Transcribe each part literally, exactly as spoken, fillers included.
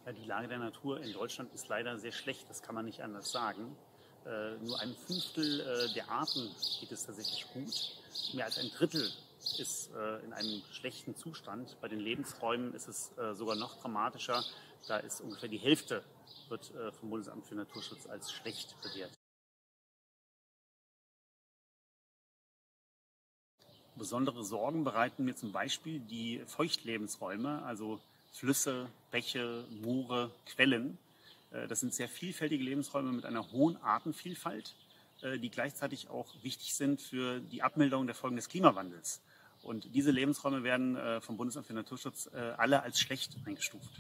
Ja, die Lage der Natur in Deutschland ist leider sehr schlecht, das kann man nicht anders sagen. Äh, nur ein Fünftel äh, der Arten geht es tatsächlich gut. Mehr als ein Drittel ist äh, in einem schlechten Zustand. Bei den Lebensräumen ist es äh, sogar noch dramatischer. Da ist ungefähr die Hälfte wird äh, vom Bundesamt für Naturschutz als schlecht bewertet. Besondere Sorgen bereiten mir zum Beispiel die Feuchtlebensräume, also Flüsse, Bäche, Moore, Quellen. Das sind sehr vielfältige Lebensräume mit einer hohen Artenvielfalt, die gleichzeitig auch wichtig sind für die Abmilderung der Folgen des Klimawandels. Und diese Lebensräume werden vom Bundesamt für Naturschutz alle als schlecht eingestuft.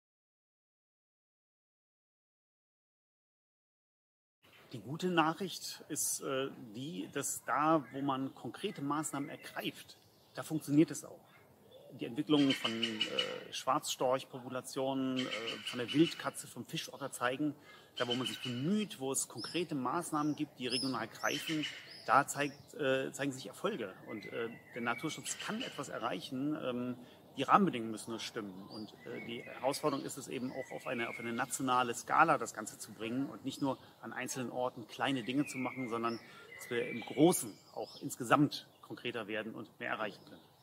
Die gute Nachricht ist äh, die, dass da, wo man konkrete Maßnahmen ergreift, da funktioniert es auch. Die Entwicklungen von äh, Schwarzstorchpopulationen, äh, von der Wildkatze, vom Fischotter zeigen, da wo man sich bemüht, wo es konkrete Maßnahmen gibt, die regional greifen, da zeigt, äh, zeigen sich Erfolge. Und äh, der Naturschutz kann etwas erreichen. Ähm, Die Rahmenbedingungen müssen nur stimmen. Und äh, die Herausforderung ist es eben auch auf eine, auf eine nationale Skala das Ganze zu bringen und nicht nur an einzelnen Orten kleine Dinge zu machen, sondern dass wir im Großen auch insgesamt konkreter werden und mehr erreichen können.